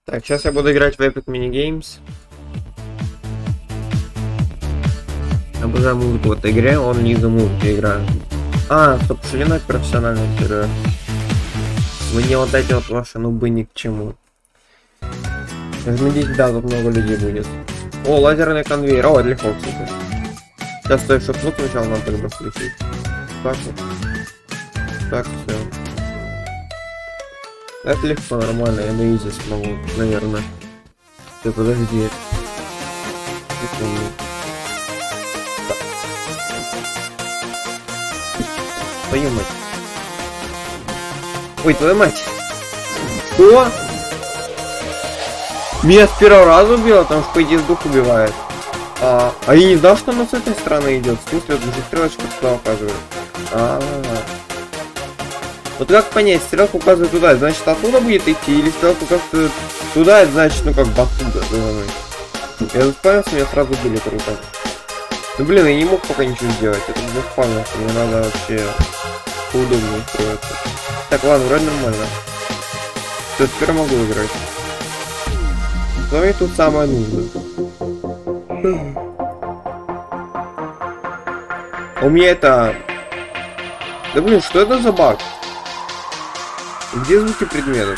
Так, сейчас я буду играть в Epic Mini Games. Обожаю музыку в этой игре, он не из-за музыки играет. А, стоп, ширина профессиональный сервер. Мне вот эти вот ваши нубы ни к чему. Нажмите, да, тут много людей будет. О, лазерный конвейер, о, это легко, кстати. Сейчас стоит шепнуть, сначала надо тогда включить. Так вот. Так, все. Это легко, нормально, я на изи смогу, наверное. Ты подожди. Секунду. Твою мать. Ой, твою мать. Что? Меня с первого раза убило, потому что по идее с дух убивает. А я не знал, что она с этой стороны идет. В смысле, вот уже стрелочка туда указывает. Вот как понять, стрелка указывает туда, значит оттуда будет идти, или стрелка указывает туда, это значит, ну как бы оттуда. Я заспавнился, меня сразу убили, круто. Ну блин, я не мог пока ничего сделать, это заспавнился, мне надо вообще поудобнее устроиться. Так, ладно, вроде нормально. Все, теперь могу играть. Что мне тут самое нужно? У меня это... Да блин, что это за баг? Где звуки предметов?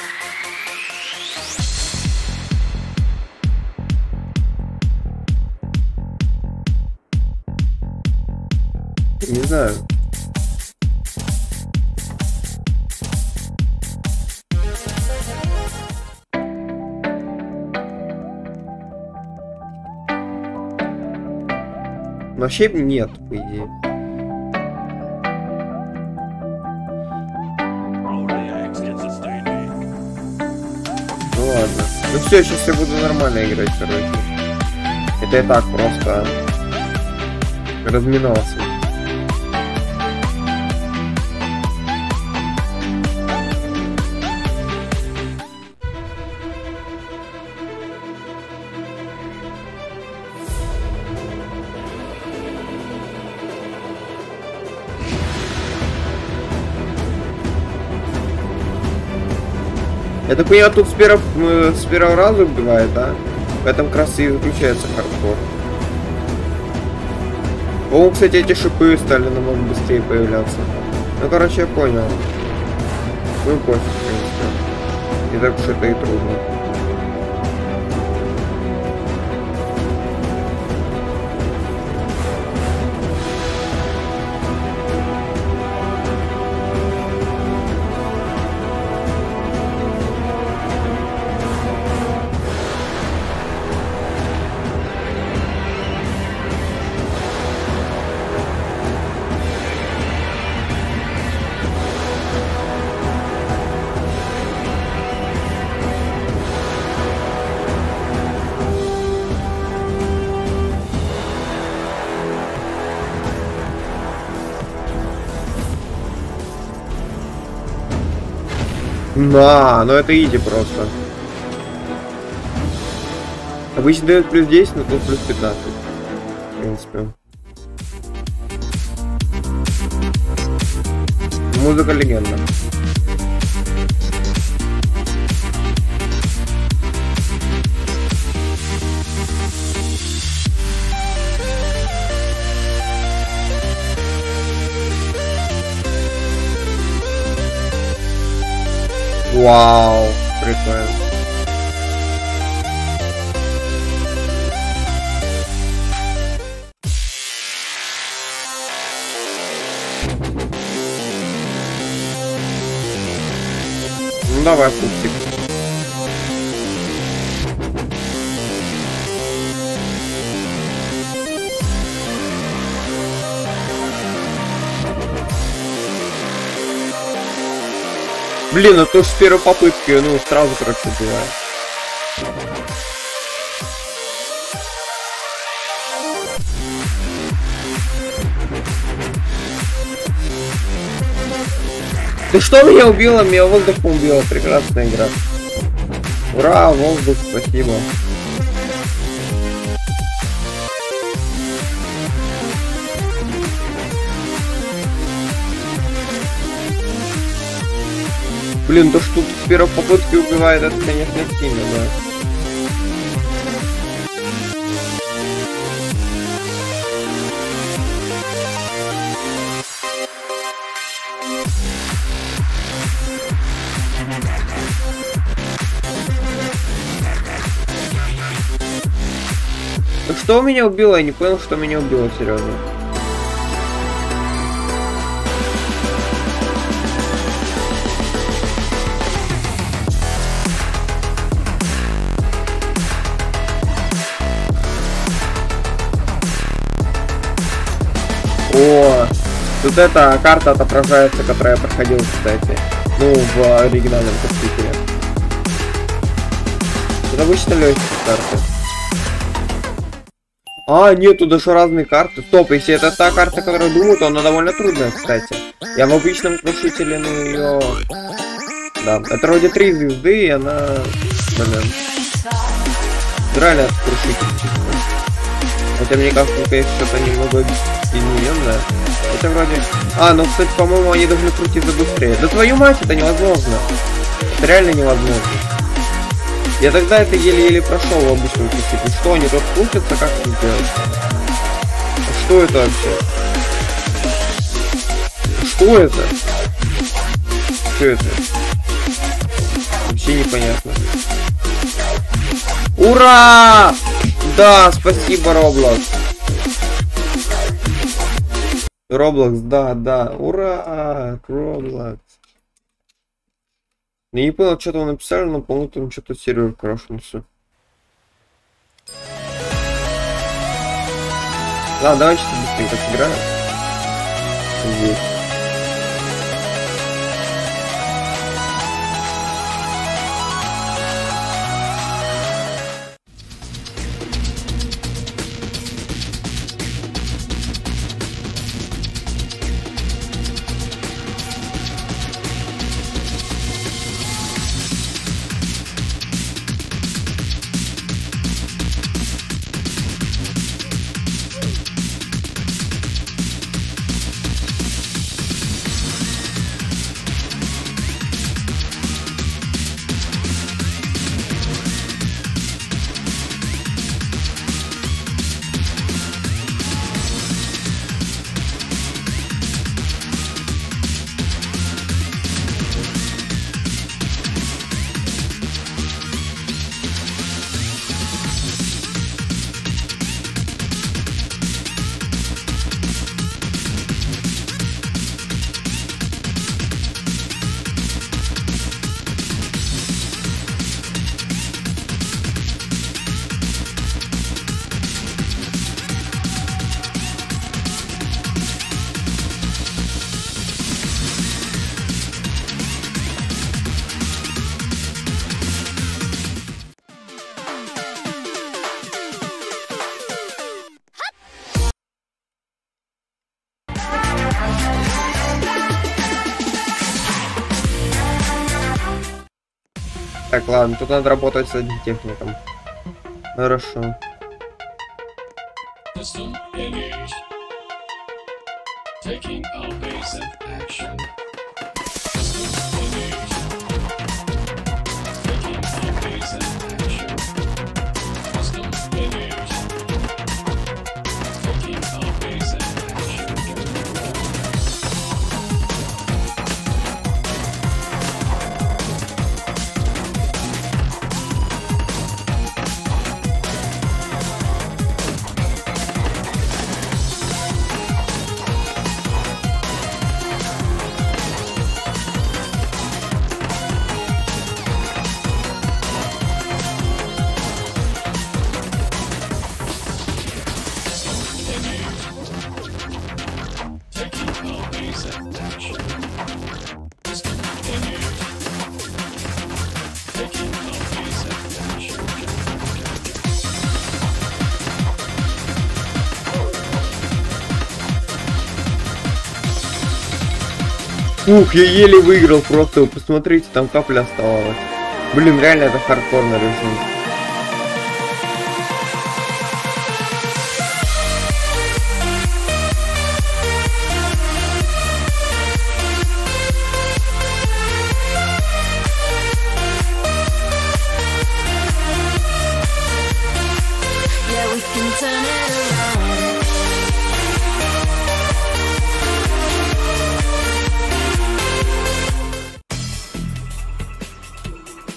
Не знаю. Вообще нет, по идее. Ну ладно. Ну все, сейчас я буду нормально играть, короче. Это я так просто разминался. Я так понимаю, тут с первого раза убивает, да? В этом как раз и заключается хардкор. О, кстати, эти шипы стали намного быстрее появляться. Ну, короче, я понял. Ну, пофиг, в принципе. Не так уж это и трудно. Да, но это изи просто. Обычно дает плюс 10, но тут плюс 15. В принципе. Музыка легенда. Вау, прикольно. Ну давай, пустик. Блин, ну то ж с первой попытки, ну сразу, короче, убиваю. Ты что меня убило? Меня воздухом убило. Прекрасная игра. Ура, воздух, спасибо. Блин, то, что тут с первой попытки убивает, это, конечно, сильно, да. Ну что меня убило? Я не понял, что меня убило, серьезно. О, тут эта карта отображается, которую я проходил, кстати. Ну, в оригинальном компьютере. Тут обычно легкие карты. А, нету даже разные карты. Стоп, если это та карта, которую думаю, то она довольно трудная, кстати. Я в обычном крушителе, ну, ее... Да, это вроде 3 звезды, и она... Блин. Драли от крушителя. Хотя мне кажется, конечно, что-то немного измененное. Это вроде... А, ну, кстати, по-моему, они должны крутиться быстрее. Да твою мать, это невозможно. Это реально невозможно. Я тогда это еле-еле прошел в обычном крутителе. Что, они тут крутятся? Как это сделать? Что это вообще? Что это? Что это? Вообще непонятно. Ура! Да, спасибо, Roblox. Roblox, да. Ура! Roblox. Я не понял, что там написали, но, по-моему, там что-то сервер крашнулся. Ладно, давай что-то быстренько сыграем. Здесь. Так, ладно, тут надо работать с одним техником. Хорошо. Ух, я еле выиграл просто, посмотрите, там капля оставалась. Блин, реально это хардкорный режим.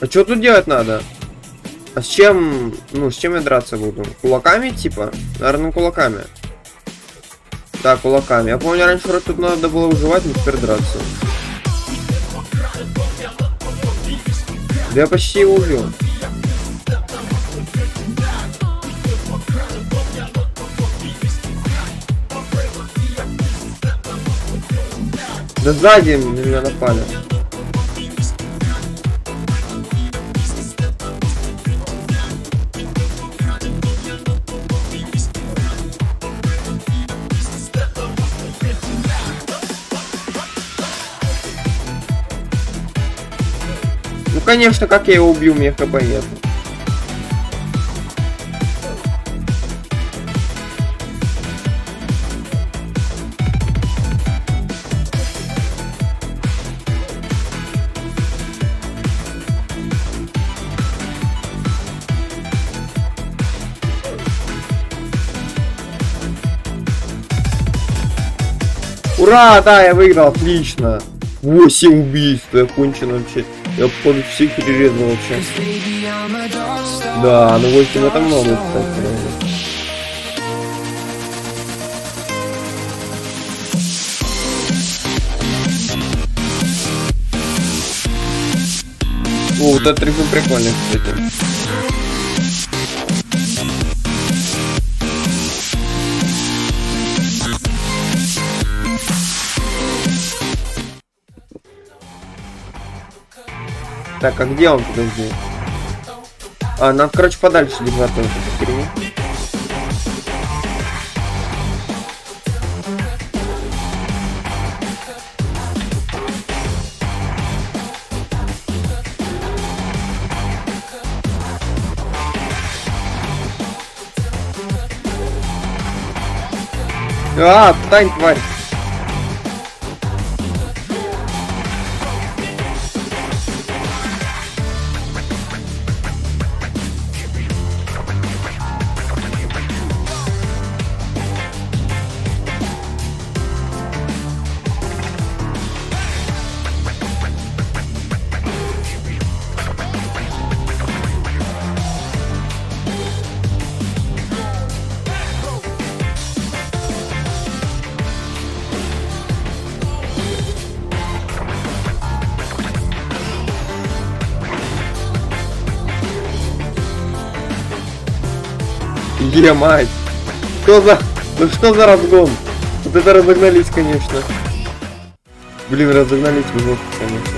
А что тут делать надо? А с чем... Ну, с чем я драться буду? Кулаками, типа? Наверное, кулаками. Да, кулаками. Я помню, раньше вроде тут надо было выживать, но теперь драться. Да я почти его убил. Да сзади на меня напали. Ну конечно, как я его убью, мне хп нет. Ура, да, я выиграл, отлично. 8 убийств, я кончен вообще. Я походу всех перерезал вообще. Да, ну 8 это много, кстати. О, вот этот режим прикольный, кстати. Так, а где он, подожди? А, надо, короче, подальше держаться от этой херни. А, отстань, тварь! Мать! Что за... Ну что за разгон? Вот это разогнались, конечно. Блин, разогнались вы жестко, конечно.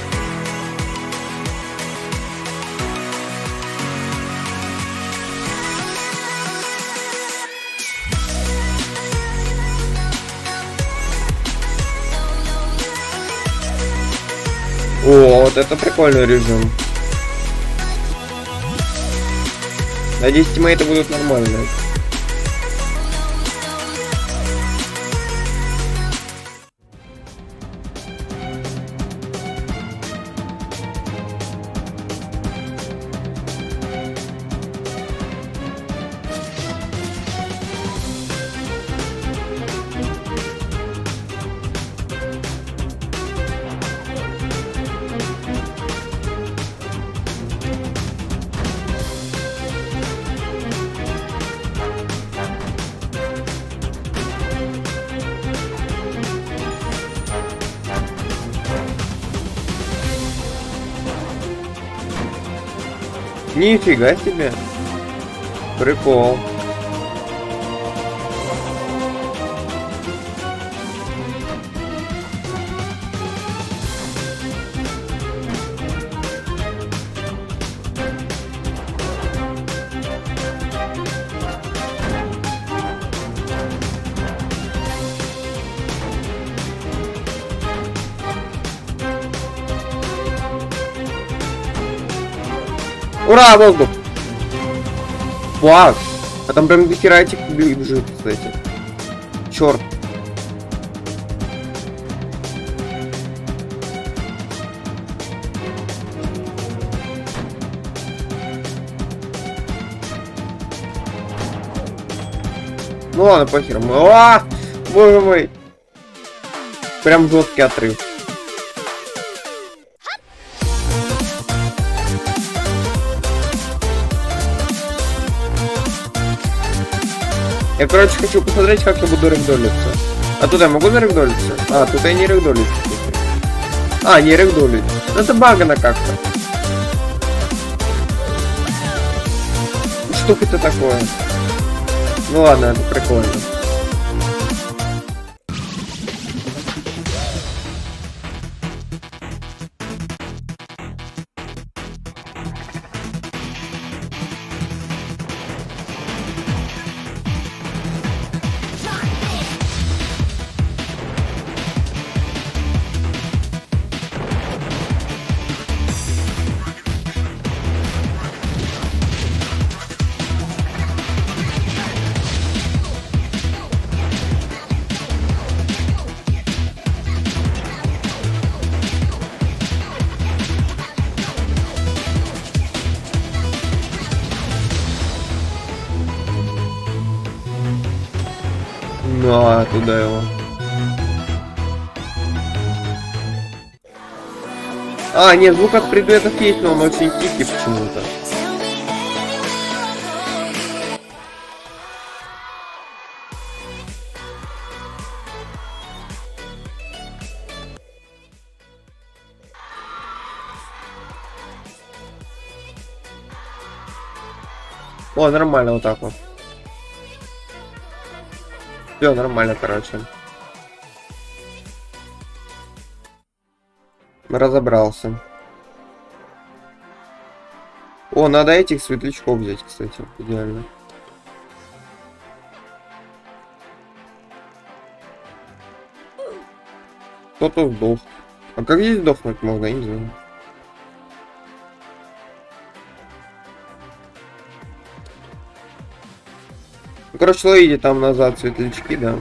О, вот это прикольный режим. Надеюсь, тиммейты будут нормальные. Нифига себе. Прикол. Ура, воздух! Вау! А там прям дохера этих бежит, кстати. Черт. Ну ладно, похер. О, боже мой! Прям жесткий отрыв. Я, короче, хочу посмотреть, как я буду рэгдолиться. А туда я могу нарэгдолиться? А, тут я не рэгдолюсь. А, не рэгдолюсь. Ну, это багано как-то. Что это такое? Ну ладно, это прикольно. Ну, а туда его. А, нет, звук от предметов есть, но он очень тихий почему-то. О, нормально вот так вот. Все нормально, короче. Разобрался. О, надо этих светлячков взять, кстати. Идеально. Кто-то сдох. А как здесь сдохнуть можно, я не знаю. Ну, короче, ловите там назад светлячки, да.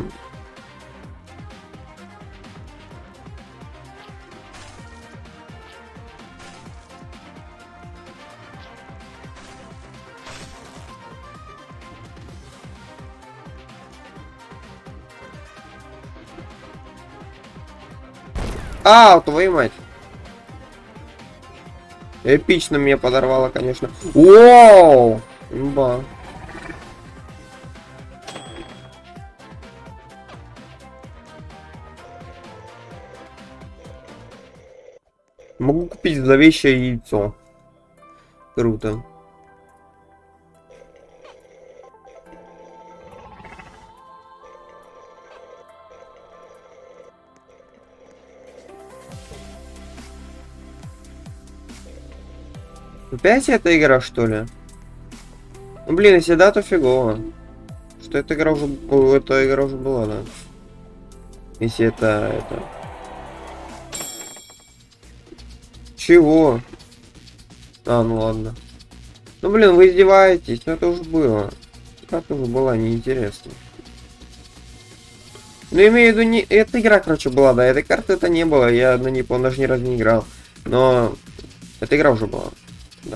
А, твою мать. Эпично меня подорвало, конечно. Воу! Имба. Могу купить зловещее яйцо. Круто. Опять эта игра, что ли? Ну блин, если да, то фигово. Что эта игра уже... О, эта игра уже была, да. Если это... Чего? А, ну ладно. Ну блин, вы издеваетесь, но это уже было. Как уже была, неинтересно. Ну имею в виду, не... эта игра, короче, была, да, этой карты это не было, я на ней, по-моему, даже ни разу не играл. Но эта игра уже была. Да.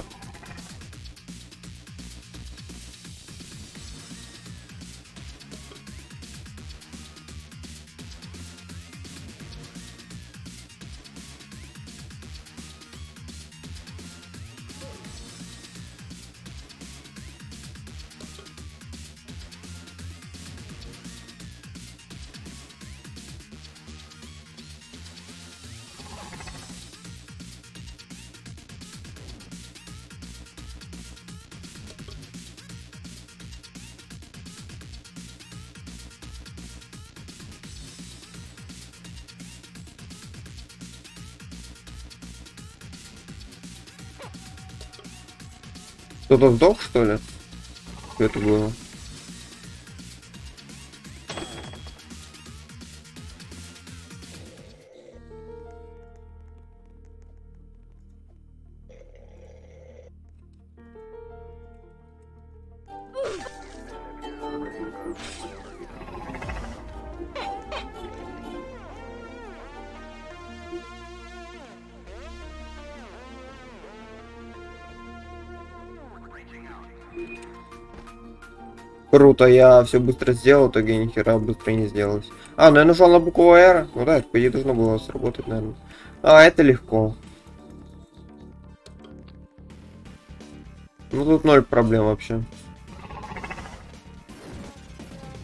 Кто-то сдох, что ли? Что это было? Круто, я все быстро сделал, то ни хера быстро не сделалось. А, ну я нажал на букву R. Ну да, это по идее должно было сработать, наверное. А, это легко. Ну тут 0 проблем вообще.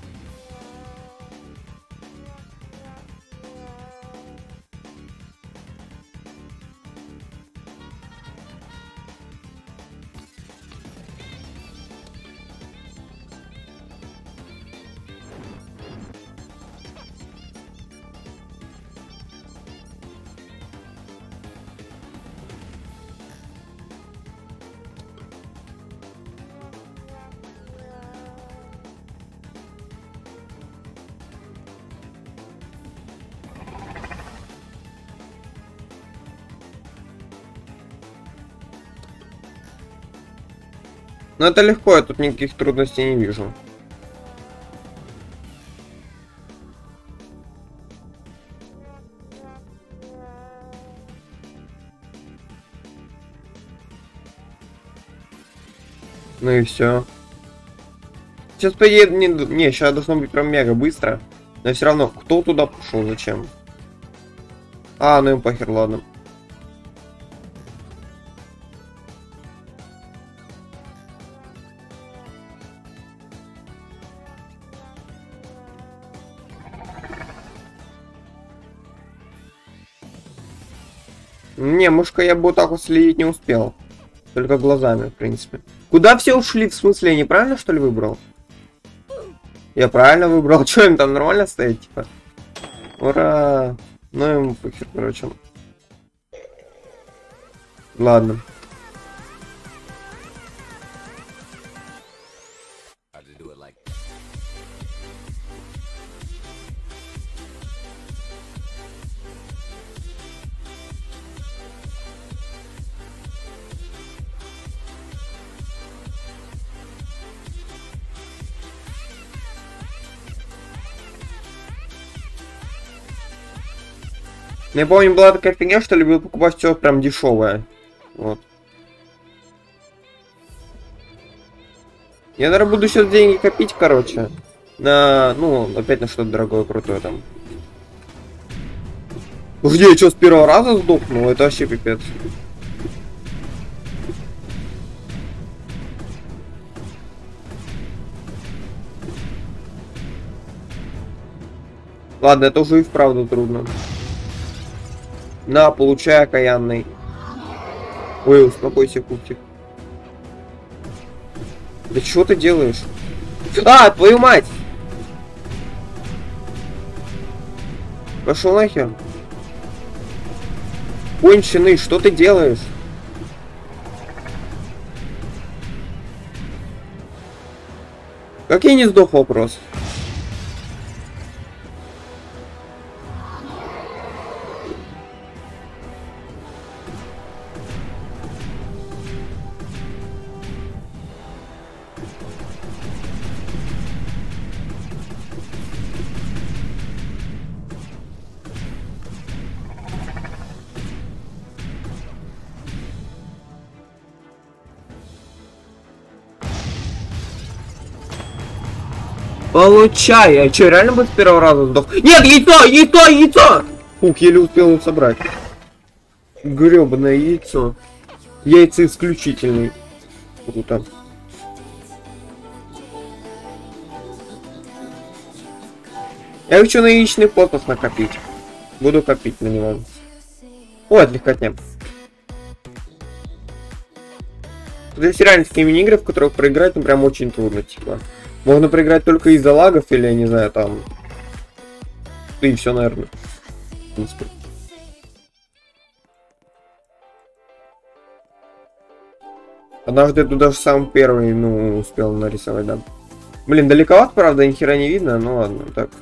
Но это легко, я тут никаких трудностей не вижу. Ну и все. Сейчас поедет, не, сейчас должно быть прям мега быстро. Но все равно, кто туда пошел, зачем? А, ну им похер, ладно. Не, мышка, я бы вот так вот следить не успел. Только глазами, в принципе. Куда все ушли? В смысле, я неправильно, что ли, выбрал? Я правильно выбрал. Что им там нормально стоит, типа? Ура! Ну им похер, короче. Ладно. Я помню, была такая фигня, что любил покупать все прям дешевое. Вот. Я, наверное, буду сейчас деньги копить, короче. На, ну, опять на что-то дорогое, крутое там. Где, я что, с первого раза сдохнул? Это вообще пипец. Ладно, это уже и вправду трудно. На, получай, окаянный. Ой, успокойся, Куки. Да что ты делаешь? А, твою мать! Пошел нахер. Конченый, что ты делаешь? Как я не сдох, вопрос? Получай! А что, реально будет с первого раза сдох? Нет, яйцо! Яйцо! Яйцо! Фух, еле успел его собрать. Гребаное яйцо. Яйца исключительный. Круто. Я хочу на яичный подпас накопить. Буду копить на него. О, это легкотня. Тут есть реально такие мини-игры, в которых проиграть, ну, прям очень трудно, типа. Можно проиграть только из-за лагов или, я не знаю, там... Да и все, наверное. В принципе. Однажды я тут даже сам первый, ну, успел нарисовать, да. Блин, далековато, правда, ни хера не видно, но ладно, так.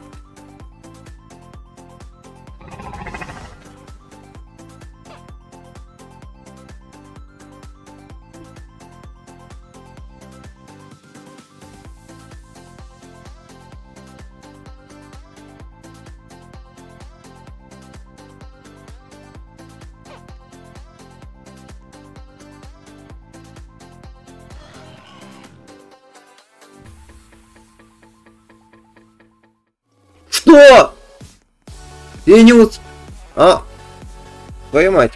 Что? Я не вот... А? Твою мать.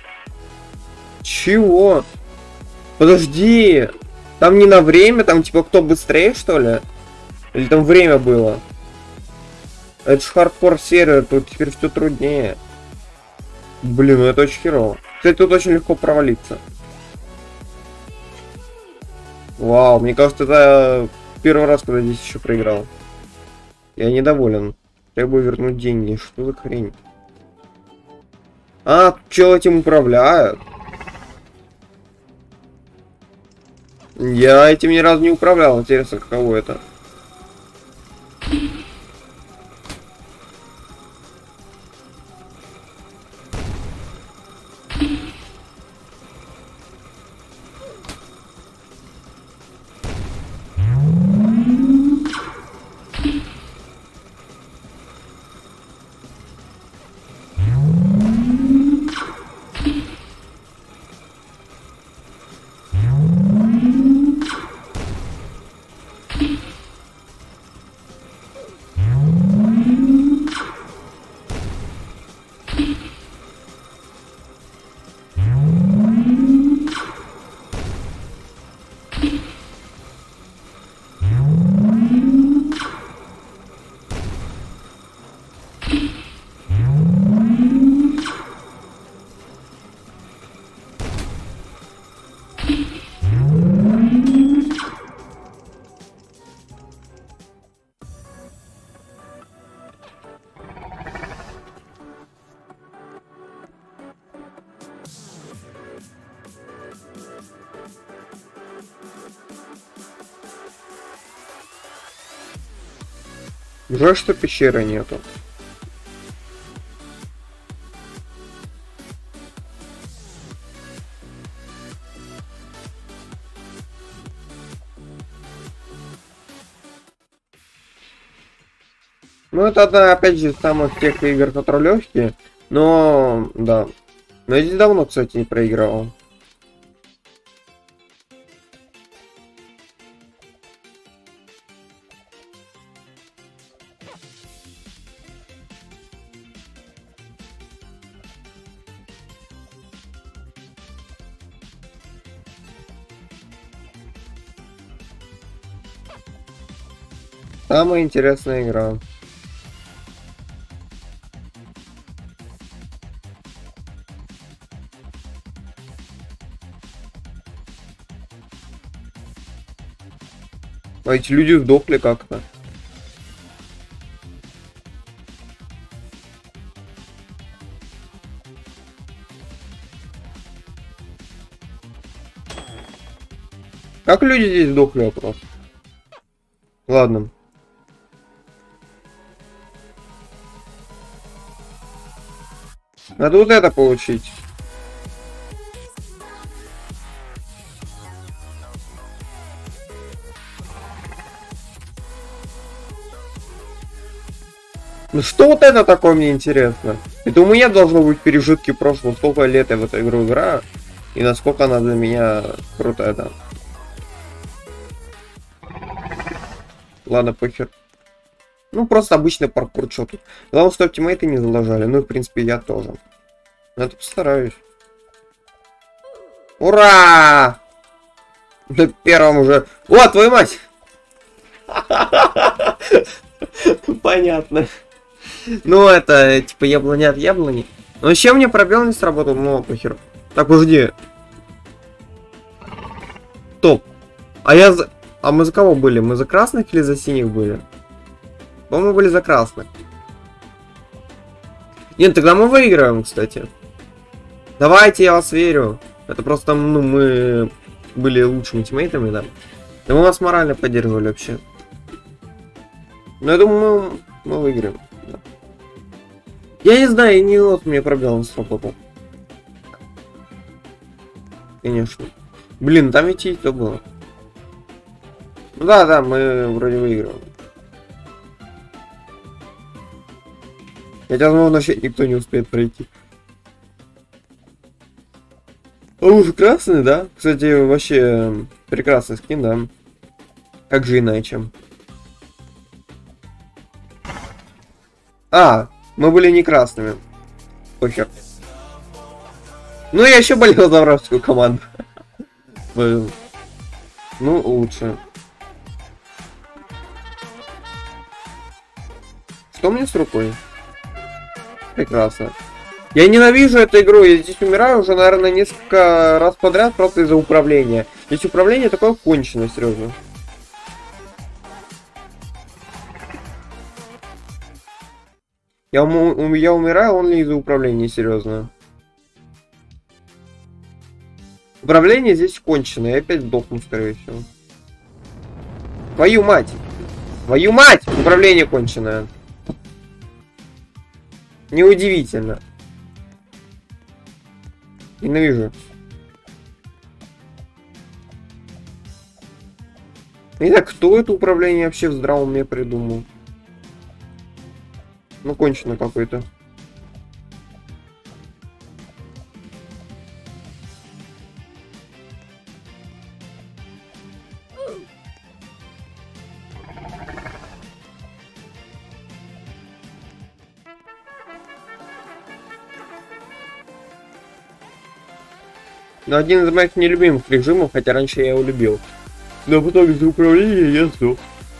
Чего? Подожди. Там не на время, там типа кто быстрее, что ли? Или там время было? Это ж хардкор сервер, тут теперь все труднее. Блин, ну это очень херово. Кстати, тут очень легко провалиться. Вау, мне кажется, это первый раз, когда здесь еще проиграл. Я недоволен. Требую вернуть деньги. Что за хрень? А, чё этим управляют? Я этим ни разу не управлял. Интересно, каково это? Жаль, что пещеры нету. Ну, это одна, опять же, из самых тех игр, которые легкие. Но, да. Но я здесь давно, кстати, не проиграл. Самая интересная игра. А эти люди сдохли как-то. Как люди здесь сдохли вопрос? Ладно. Надо вот это получить. Ну что вот это такое, мне интересно? Это у меня должно быть пережитки прошлого, сколько лет я в эту игру играю, и насколько она для меня крутая, да. Ладно, похер. Ну, просто обычный паркур, что тут. Главное, что тиммейты не залажали. Ну, и, в принципе, я тоже. Это постараюсь. Ура! На первом уже... О, твою мать! Понятно. Ну, это, типа, яблоня от яблони. Но еще мне пробел не сработал, ну, похер. Так, подожди. Стоп. А мы за кого были? Мы за красных или за синих были? По-моему, были за красных. Нет, тогда мы выиграем, кстати. Давайте, я вас верю. Это просто, ну, мы были лучшими тиммейтами, да. Да мы вас морально поддерживали вообще. Но я думаю, мы выиграем. Да. Я не знаю, не вот мне пробел не сработал. Конечно. Блин, там ведь и то было. Ну да, мы вроде выиграем. Хотя, возможно, вообще никто не успеет пройти. А уже красный, да? Кстати, вообще прекрасный скин, да? Как же иначе? А, мы были не красными. Похер. Ну, я еще болел за вражескую команду. Ну, лучше. Что мне с рукой? Прекрасно. Я ненавижу эту игру, я здесь умираю уже, наверное, несколько раз подряд просто из-за управления. Здесь управление такое конченое, серьезно. Я умираю, он ли из-за управления, серьезно. Управление здесь конченое, я опять сдохну, скорее всего. Твою мать! Твою мать! Управление конченое. Неудивительно. Ненавижу. Итак, кто это управление вообще в здравом уме придумал? Ну, кончено какой-то. Но один из моих нелюбимых режимов, хотя раньше я его любил. Но потом из-за управления я сдох.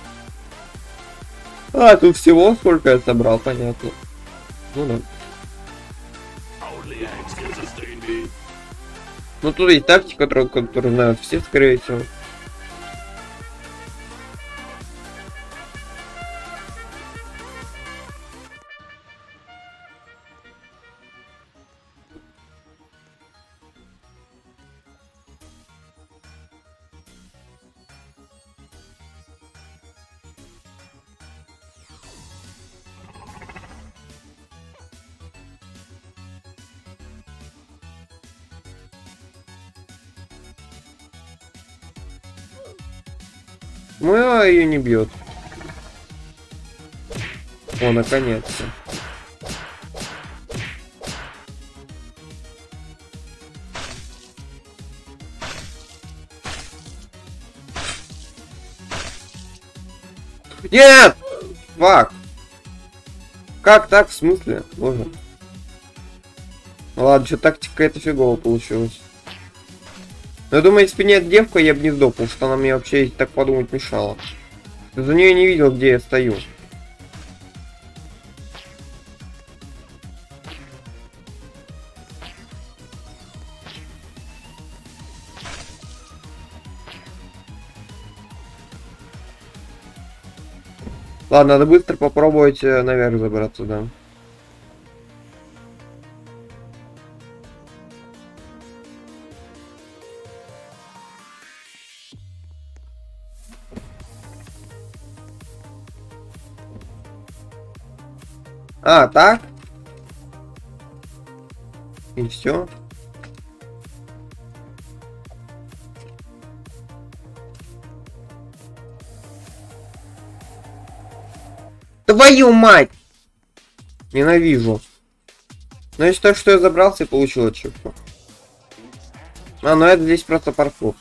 А, тут всего сколько я собрал, понятно. Ну да. Ну тут есть тактика, которую знают все, скорее всего. Ну, ее не бьет. О, наконец-то. Нет! Фак! Как так? В смысле? Боже. Ну ладно, что тактика какая-то фигово получилась. Но я думаю, если бы нет девка, я бы не сдох, потому что она мне вообще так подумать мешала. За нее не видел, где я стою. Ладно, надо быстро попробовать наверх забраться, да. А, так? И все. Твою мать! Ненавижу. Но я считаю, что я забрался и получил ачивку. А, ну это здесь просто паркур.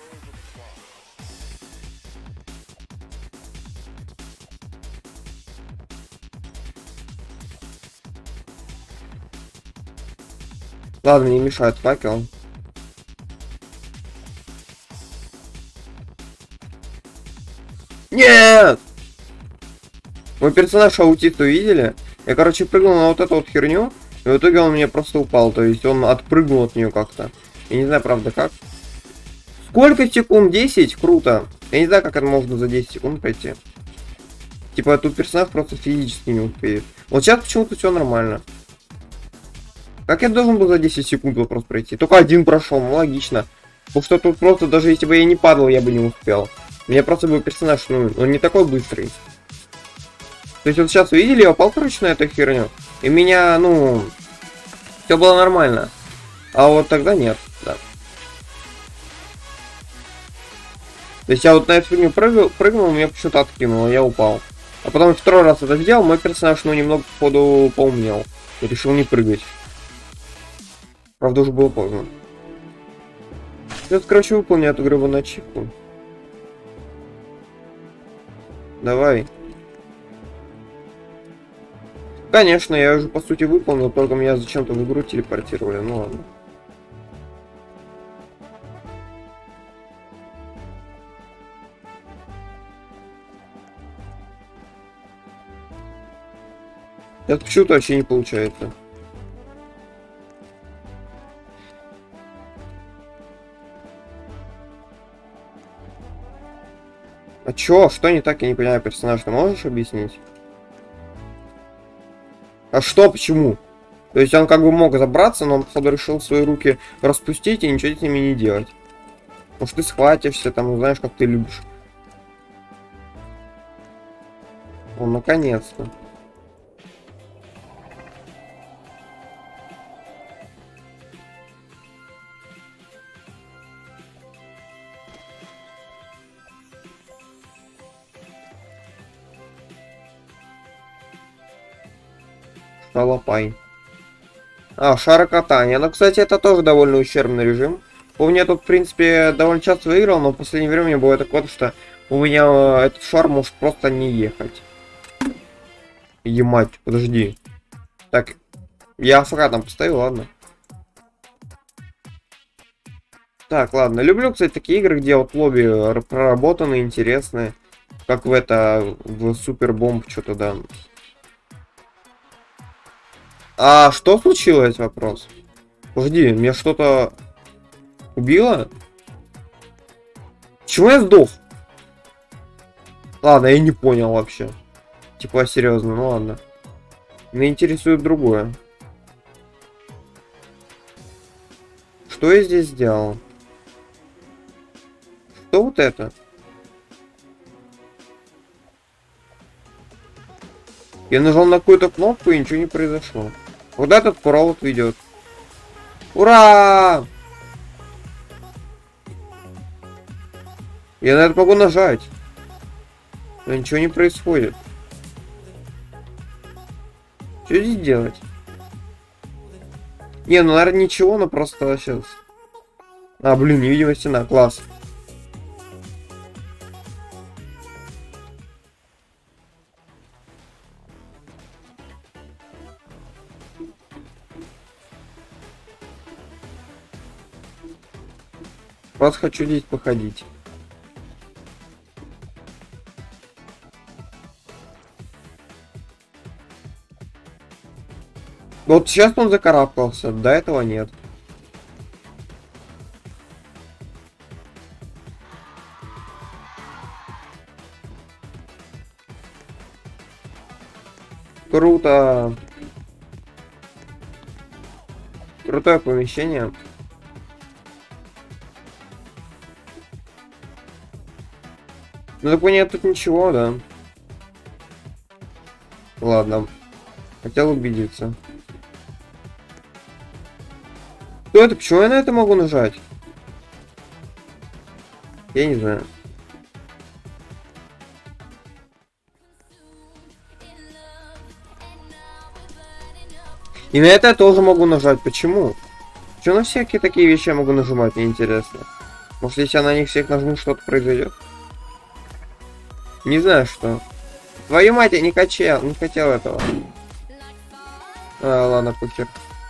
Ладно, не мешает факел. Нет! Мой персонаж аутист увидели. Я, короче, прыгнул на вот эту вот херню. И в итоге он мне просто упал. То есть он отпрыгнул от нее как-то. Я не знаю, правда, как. Сколько секунд? 10? Круто. Я не знаю, как это можно за 10 секунд пройти. Типа, тут персонаж просто физически не успеет. Вот сейчас почему-то все нормально. Как я должен был за 10 секунд вопрос пройти? Только один прошел, ну логично. Потому что тут просто, даже если бы я не падал, я бы не успел. У меня просто был персонаж, ну, он не такой быстрый. То есть вот сейчас увидели, я упал, короче, на эту херню. И меня, ну, все было нормально. А вот тогда нет, да. То есть я вот на эту фигню прыгнул, меня почему-то откинуло, я упал. А потом второй раз это сделал, мой персонаж, ну, немного, походу, поумнел. И решил не прыгать. Правда, уже было поздно. Сейчас, короче, выполню эту гребаную ачивку. Давай. Конечно, я уже, по сути, выполнил, только меня зачем-то в игру телепортировали, ну ладно. Это почему-то вообще не получается. А чё? Что не так, я не понимаю, персонаж, ты можешь объяснить? А что, почему? То есть он как бы мог забраться, но он, походу, решил свои руки распустить и ничего с ними не делать. Может, ты схватишься, там, знаешь, как ты любишь. О, наконец-то. Шалопай. А, шарокатание. Ну, кстати, это тоже довольно ущербный режим. У меня тут, в принципе, довольно часто выиграл, но в последнее время мне бывает такое, что у меня этот шар может просто не ехать. Емать, подожди. Так, я АФК там поставил, ладно. Так, ладно. Люблю, кстати, такие игры, где вот лобби проработаны, интересные. Как в это, в Супер Бомб, что-то, да. А что случилось, вопрос? Подожди, меня что-то убило? Чего я сдох? Ладно, я не понял вообще. Типа, серьезно, ну ладно. Меня интересует другое. Что я здесь сделал? Что вот это? Я нажал на какую-то кнопку и ничего не произошло. Вот этот провод ведет. Ура! Я на это могу нажать. Но ничего не происходит. Что здесь делать? Не, ну, наверное, ничего, но просто сейчас... А, блин, невидимая стена, класс. Просто хочу здесь походить. Вот сейчас он закарабкался, до этого нет. Круто. Крутое помещение. Ну так нет тут ничего, да. Ладно. Хотел убедиться. Что это? Почему я на это могу нажать? Я не знаю. И на это я тоже могу нажать. Почему? Почему на всякие такие вещи я могу нажимать? Мне интересно. Может, если я на них всех нажму, что-то произойдет? Не знаю, что. Твою мать, я не хотел этого. А, ладно, похер.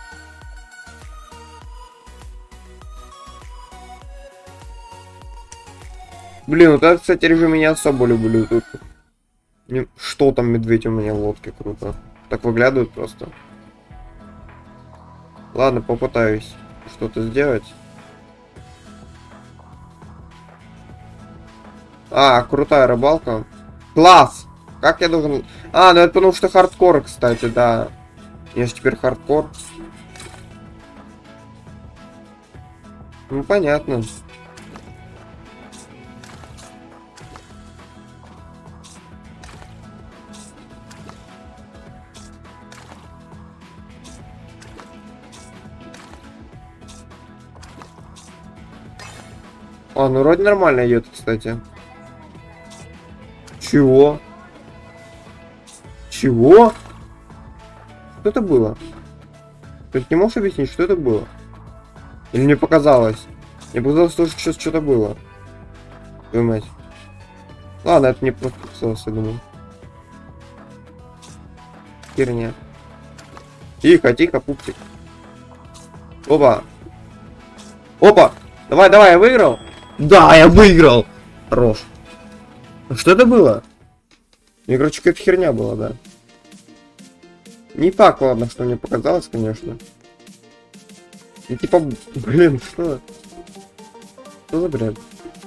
Блин, вот этот, кстати, режим я не особо люблю тут. Что там медведь у меня в лодке, круто. Так выглядывает просто. Ладно, попытаюсь что-то сделать. А, крутая рыбалка. Класс! Как я должен... А, ну это потому что хардкор, кстати, да. Я же теперь хардкор. Ну, понятно. А, ну вроде нормально идет, кстати. Чего? Чего? Что это было? Ты не можешь объяснить, что это было? Или мне показалось? Мне показалось, что сейчас что-то было. Твою мать. Ладно, это мне просто показалось, я думаю. Херня. Тихо, тихо, пупсик. Опа. Опа! Давай, давай, я выиграл? Да, я выиграл! Хорош. Что это было? Мне, короче, какая-то херня была, да. Не так, ладно, что мне показалось, конечно. И типа, блин, что? Что за бред?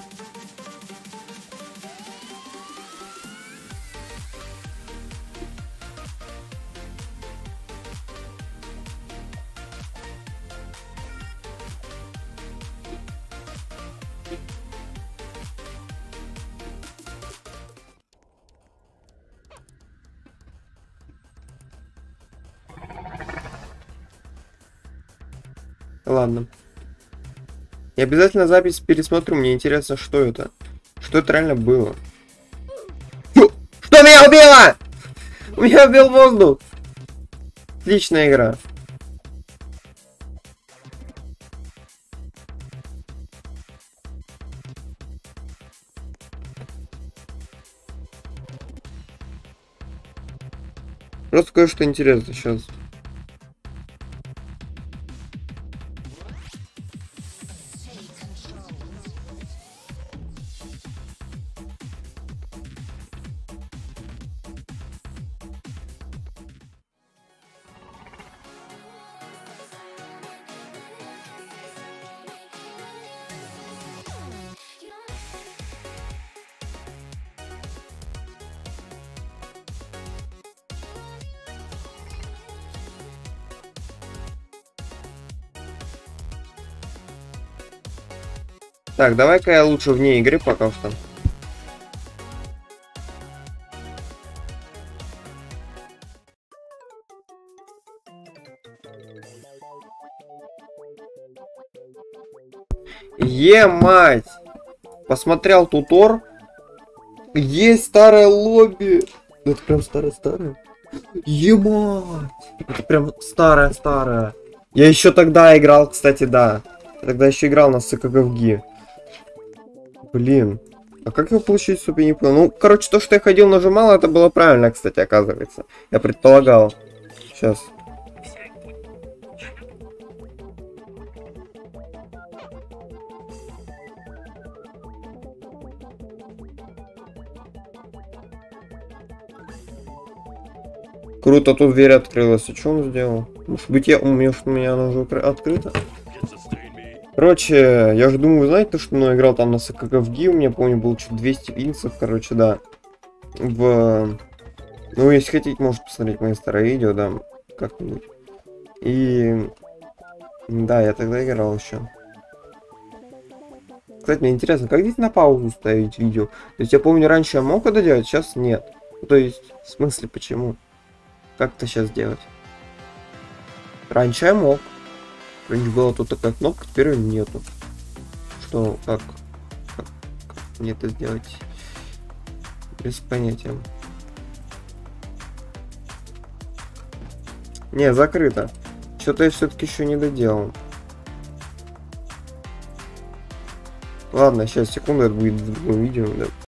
Ладно. Я обязательно запись пересмотрю, мне интересно, что это. Что это реально было. Что меня убило? Меня убил воздух. Отличная игра. Просто кое-что интересно сейчас. Так, давай-ка я лучше вне игры пока что. Мать! Посмотрел тутор. Есть старое лобби. Это прям старое-старое. Емать. Это прям старое-старое. Я еще тогда играл, кстати, да. Я тогда еще играл на СКГВГИ. Блин. А как его получить, чтобы я не понял? Ну, короче, то, что я ходил, нажимал, это было правильно, кстати, оказывается. Я предполагал. Сейчас. Круто, тут дверь открылась. И что он сделал? Может быть, у меня она уже открыта? Короче, я же думаю, знаете, то, что играл там на СКГВГИ, у меня, помню, было чуть 200 винцев, короче, да. Ну, если хотите, можете посмотреть мои старые видео, да, как-нибудь. И... Да, я тогда играл еще. Кстати, мне интересно, как здесь на паузу ставить видео? То есть, я помню, раньше я мог это делать, сейчас нет. То есть, в смысле, почему? Как это сейчас делать? Раньше я мог. Раньше была тут такая кнопка, теперь ее нету. Что, как мне это сделать? Без понятия. Не, закрыто. Что-то я все-таки еще не доделал. Ладно, сейчас, секунду, это будет в другом видео. Да.